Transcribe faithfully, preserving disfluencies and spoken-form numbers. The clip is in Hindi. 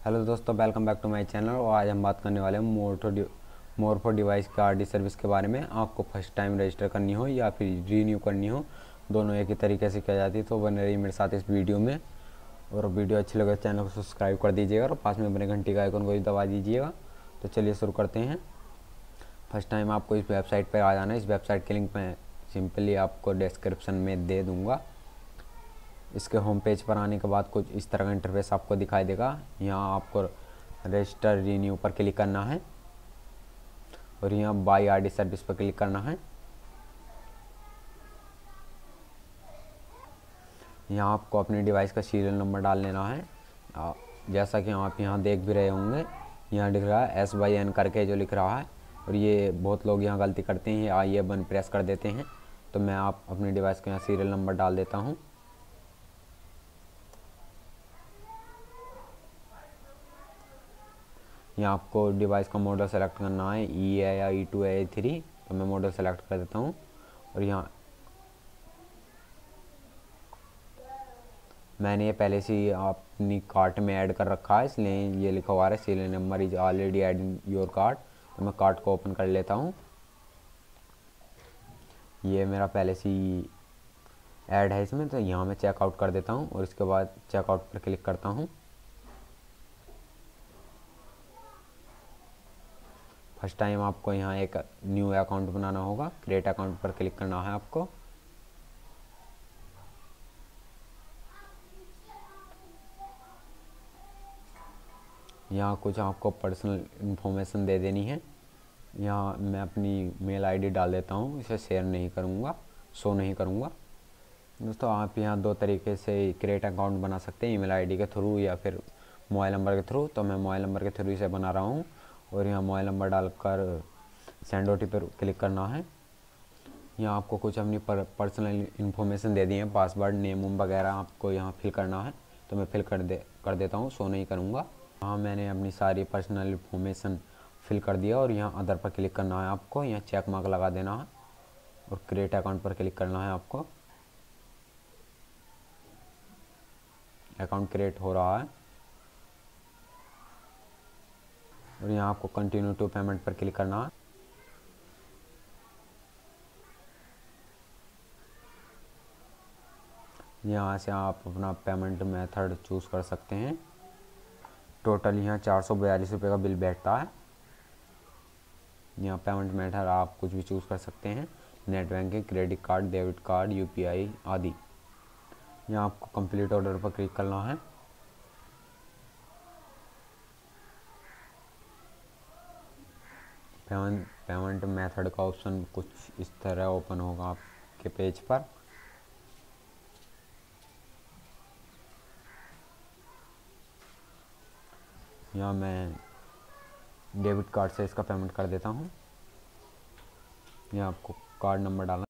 हेलो दोस्तों, welcome back to my channel. और आज हम बात करने वाले हैं more to more for device के आरडी सर्विस के बारे में। आपको फर्स्ट टाइम रजिस्टर करनी हो या फिर रीन्यू करनी हो, दोनों एक ही तरीके से किया जाती है। तो बने रही मेरे साथ इस वीडियो में। और वीडियो अच्छी लगे तो चैनल को सब्सक्राइब कर दीजिएगा और पास में बने घंटी का आइकन को भी दबा दीजिएगा। तो चलिए शुरू करते हैं। फर्स्ट टाइम आपको इस वेबसाइट पर आ जाना है। इस वेबसाइट के लिंक मैं सिंपली आपको डिस्क्रिप्शन में दे दूँगा। इसके होम पेज पर आने के बाद कुछ इस तरह का इंटरफेस आपको दिखाई देगा। यहाँ आपको रजिस्टर रीन्यू पर क्लिक करना है और यहाँ बाई आरडी सर्विस पर क्लिक करना है। यहाँ आपको अपने डिवाइस का सीरियल नंबर डाल लेना है। आ, जैसा कि आप यहाँ देख भी रहे होंगे, यहाँ लिख रहा है एस बाई एन करके जो लिख रहा है। और ये बहुत लोग यहाँ गलती करते हैं, आई ए वन प्रेस कर देते हैं। तो मैं आप अपने डिवाइस का यहाँ सीरियल नंबर डाल देता हूँ। यहाँ आपको डिवाइस का मॉडल सेलेक्ट करना है, ई है या ई टू है या थ्री। तो मैं मॉडल सेलेक्ट कर देता हूँ और यहाँ मैंने ये पहले से ही अपनी कार्ट में ऐड कर रखा है, इसलिए ये लिखा हुआ है serial number is already add in your cart. तो मैं कार्ट को ओपन कर लेता हूँ। ये मेरा पहले से ही ऐड है इसमें, तो यहाँ मैं चेकआउट कर देता हूँ और इसके बाद चेकआउट पर क्लिक करता हूँ। फर्स्ट टाइम आपको यहाँ एक न्यू अकाउंट बनाना होगा। क्रिएट अकाउंट पर क्लिक करना है आपको। यहाँ कुछ आपको पर्सनल इन्फॉर्मेशन दे देनी है। यहाँ मैं अपनी मेल आईडी डाल देता हूँ, इसे शेयर नहीं करूँगा, शो नहीं करूँगा। दोस्तों, आप यहाँ दो तरीके से क्रिएट अकाउंट बना सकते हैं, ईमेल आईडी के थ्रू या फिर मोबाइल नंबर के थ्रू। तो मैं मोबाइल नंबर के थ्रू इसे बना रहा हूँ और यहाँ मोबाइल नंबर डालकर सेंड ओ टी पी पर क्लिक करना है। यहाँ आपको कुछ अपनी पर, पर्सनल इन्फॉर्मेशन दे दी है, पासवर्ड, नेम वगैरह आपको यहाँ फिल करना है। तो मैं फिल कर दे कर देता हूँ, शो नहीं करूँगा। यहाँ मैंने अपनी सारी पर्सनल इन्फॉर्मेशन फिल कर दिया और यहाँ अदर पर क्लिक करना है आपको। यहाँ चेक मार्क लगा देना है और क्रिएट अकाउंट पर क्लिक करना है आपको। अकाउंट क्रिएट हो रहा है और यहाँ आपको कंटिन्यू टू पेमेंट पर क्लिक करना है। यहाँ से आप अपना पेमेंट मेथड चूज़ कर सकते हैं। टोटल यहाँ चार सौ बयालीस रुपये का बिल बैठता है। यहाँ पेमेंट मेथड आप कुछ भी चूज़ कर सकते हैं, net banking, credit card, debit card, U P I आदि। यहाँ आपको कंप्लीट ऑर्डर पर क्लिक करना है। पेमेंट पेमेंट मेथड का ऑप्शन कुछ इस तरह ओपन होगा आपके पेज पर। यहाँ मैं डेबिट कार्ड से इसका पेमेंट कर देता हूँ। यहाँ आपको कार्ड नंबर डालना